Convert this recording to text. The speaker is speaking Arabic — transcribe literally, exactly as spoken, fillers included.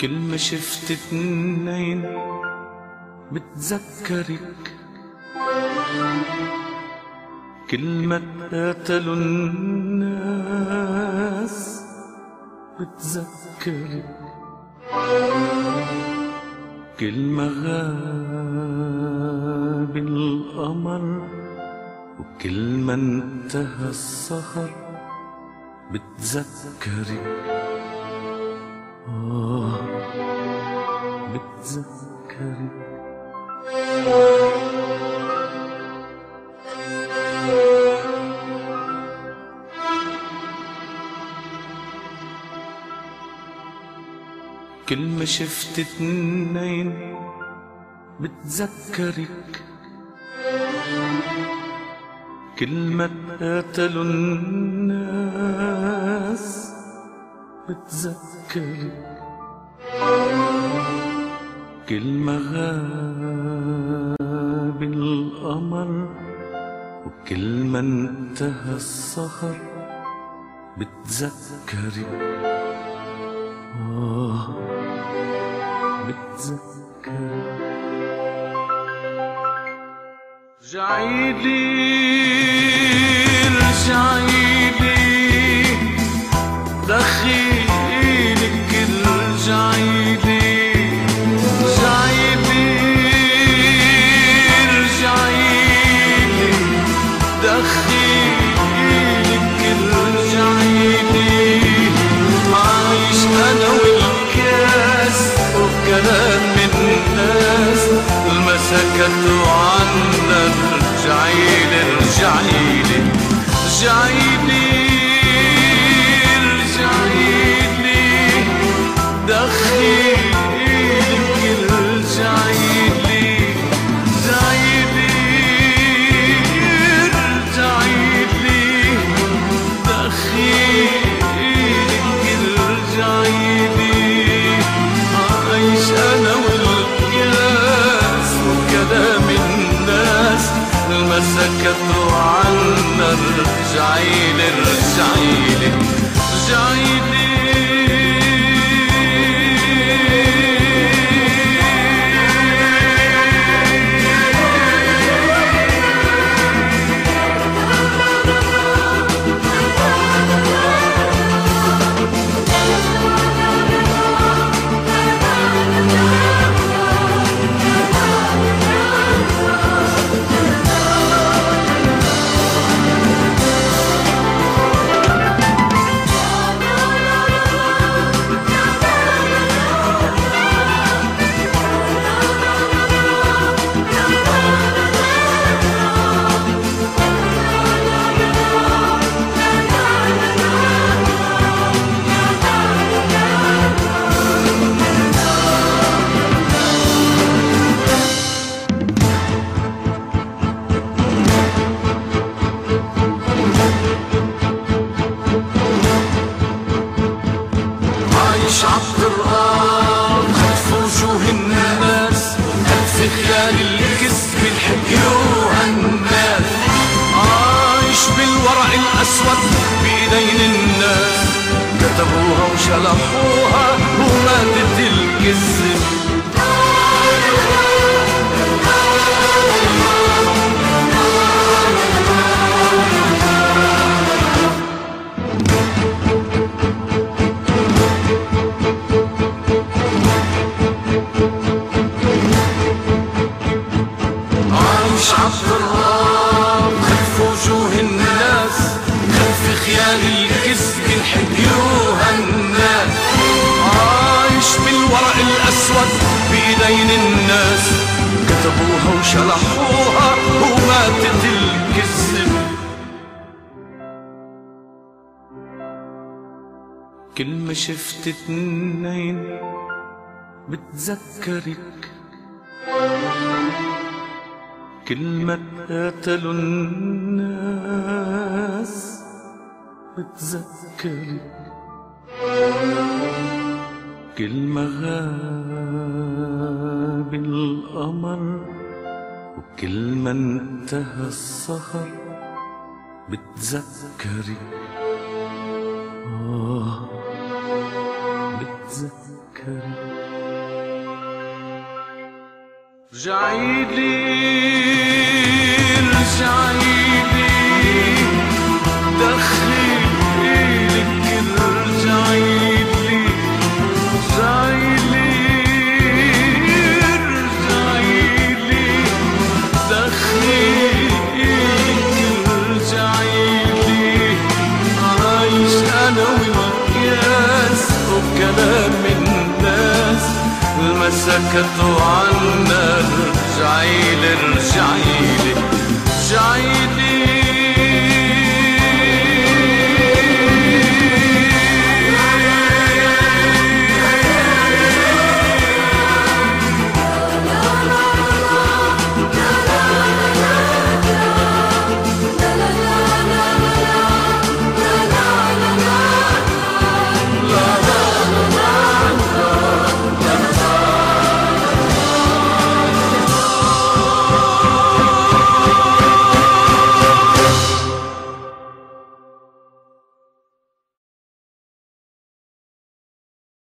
كل ما شفت اتنين بتذكرك، كل ما تقاتلوا الناس بتذكرك، كل ما غاب القمر وكل ما انتهى السهر بتذكرك. آه بتذكرك. كل ما شفت اتنين بتذكرك، كل ما تقاتلوا الناس بتذكرك، كل ما غاب القمر وكل ما انتهى السهر بتذكرك. آه بتذكرك. رجعيلي رجعيلي دخيلك رجعيلي رجعيلي رجعيلي دخيلك رجعيلي. عايش انا والكاس وكلام من الناس ما سكتوا عنا. رجعيلي رجعيلي رجعيلي رجعيلي دخيلك رجعيلي رجعيلي رجعيلي دخيلك رجعيلي. عايش انا والكاس وكلام الناس ما سكتوا عنا. رجعيلي رجعيلي رجعيلي. عالطرقان خلف وجوه الناس، خلف خيال الكذب الحكي وهالناس. عايش بالورق الأسود بإيدين الناس، كتبوها وشلحوها وماتت الكذب. عالطرقان خلف وجوه الناس، خلف خيال الكذب الحكي وهالناس. عايش بالورق الأسود بإيدين الناس، كتبوها وشلحوها وماتت الكذب. كل ما شفت اتنين بتذكرك، كل ما تقاتلوا الناس بتذكرك، كل ما غاب القمر وكل ما انتهى السهر بتذكرك. آه بتذكرك. ارجعيلي ارجعيلي دخيلك ارجعيلي ارجعيلي ارجعيلي دخيلك ارجعيلي عايش انا ومقياس وكلام الناس ما سكتوا عنا ارجعيلي ارجعيلي ارجعيلي